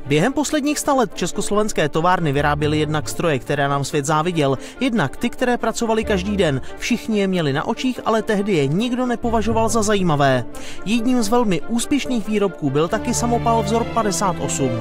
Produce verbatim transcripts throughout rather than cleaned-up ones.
Během posledních sta let československé továrny vyráběly jednak stroje, které nám svět záviděl, jednak ty, které pracovaly každý den. Všichni je měli na očích, ale tehdy je nikdo nepovažoval za zajímavé. Jedním z velmi úspěšných výrobků byl taky samopal vzor padesát osm.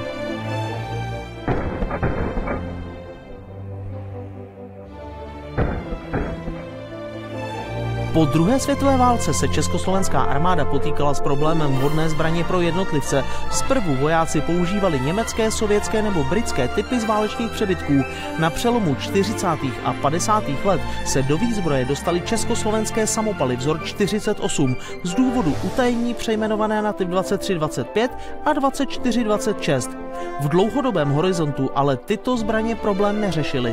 Po druhé světové válce se československá armáda potýkala s problémem vhodné zbraně pro jednotlivce. Zprvu vojáci používali německé, sovětské nebo britské typy z válečných přebytků. Na přelomu čtyřicátých a padesátých let se do výzbroje dostaly československé samopaly vzor čtyřicet osm z důvodu utajení přejmenované na typ dvacet tři dvacet pět a dvacet čtyři dvacet šest. V dlouhodobém horizontu ale tyto zbraně problém neřešily.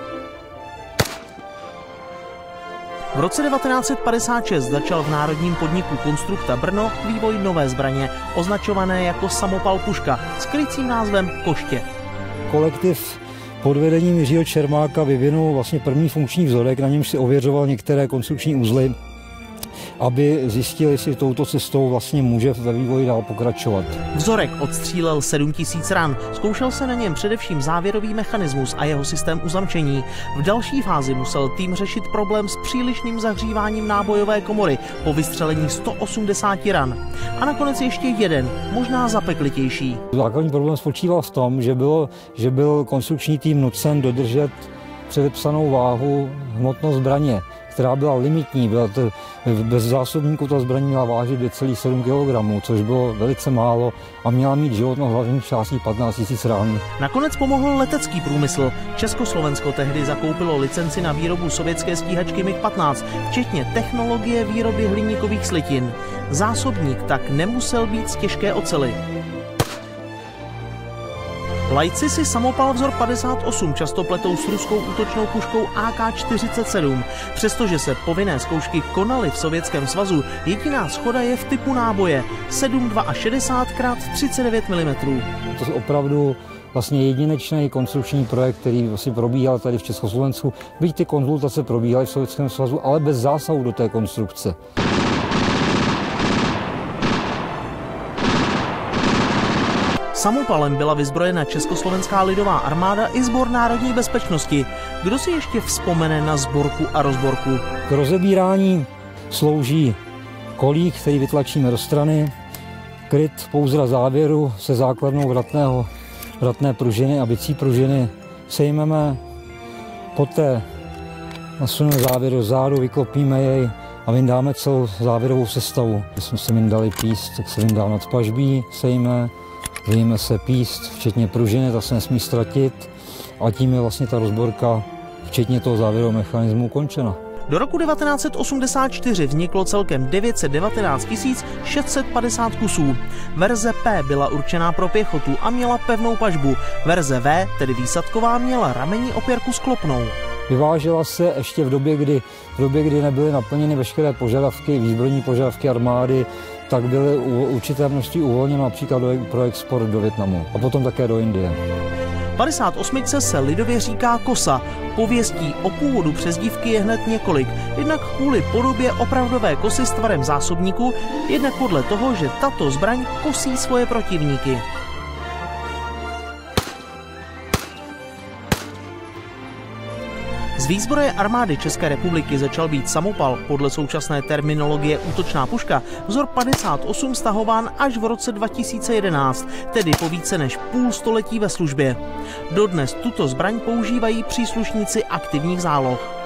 V roce devatenáct set padesát šest začal v národním podniku Konstrukta Brno vývoj nové zbraně, označované jako samopal puška s krycím názvem Koště. Kolektiv pod vedením Jiřího Čermáka vyvinul vlastně první funkční vzorek, na němž si ověřoval některé konstrukční uzly, aby zjistil, jestli touto cestou vlastně může ve vývoji dál pokračovat. Vzorek odstřílel sedm tisíc ran, zkoušel se na něm především závěrový mechanismus a jeho systém uzamčení. V další fázi musel tým řešit problém s přílišným zahříváním nábojové komory po vystřelení sto osmdesáti ran. A nakonec ještě jeden, možná zapeklitější. Základní problém spočíval v tom, že, bylo, že byl konstrukční tým nucen dodržet předepsanou váhu hmotnost zbraně, která byla limitní. Byla to, bez zásobníku ta zbraň měla vážit dvě celá sedm kilogramů, což bylo velice málo a měla mít životnost hlavních částí patnáct tisíc ran. Nakonec pomohl letecký průmysl. Československo tehdy zakoupilo licenci na výrobu sovětské stíhačky mig patnáct, včetně technologie výroby hliníkových slitin. Zásobník tak nemusel být z těžké oceli. Lajci si samopal vzor padesát osm často pletou s ruskou útočnou puškou A K čtyřicet sedm. Přestože se povinné zkoušky konaly v Sovětském svazu, jediná shoda je v typu náboje sedm šedesát dva krát třicet devět milimetrů. To je opravdu vlastně jedinečný konstrukční projekt, který vlastně probíhal tady v Československu. Byť ty konzultace probíhaly v Sovětském svazu, ale bez zásahu do té konstrukce. Samopalem byla vyzbrojena Československá lidová armáda i Sbor národní bezpečnosti. Kdo si ještě vzpomene na sborku a rozborku? K rozebírání slouží kolík, který vytlačíme do strany, kryt pouzdra závěru se základnou vratného, vratné pružiny a bicí pružiny sejmeme, poté nasuneme závěr do zádu, vyklopíme jej a vyndáme celou závěrovou sestavu. Když jsme si vyndali píst, tak se vyndá nad pažbí, sejme, vyjme se píst, včetně pružiny, ta se nesmí ztratit a tím je vlastně ta rozborka, včetně toho závěrového mechanismu, ukončena. Do roku devatenáct set osmdesát čtyři vzniklo celkem devět set devatenáct tisíc šest set padesát kusů. Verze P byla určená pro pěchotu a měla pevnou pažbu. Verze V, tedy výsadková, měla ramení opěrku sklopnou. Vyvážela se ještě v době, kdy, v době, kdy nebyly naplněny veškeré požadavky, výzbrojní požadavky armády, tak byly určité množství uvolněno například do, pro export do Vietnamu a potom také do Indie. padesát osm se lidově říká kosa. Pověstí o původu přezdívky je hned několik. Jednak kvůli podobě opravdové kosy s tvarem zásobníku, jednak podle toho, že tato zbraň kosí svoje protivníky. Z výzbroje armády České republiky začal být samopal, podle současné terminologie útočná puška, vzor padesát osm stahován až v roce dva tisíce jedenáct, tedy po více než půl století ve službě. Dodnes tuto zbraň používají příslušníci aktivních záloh.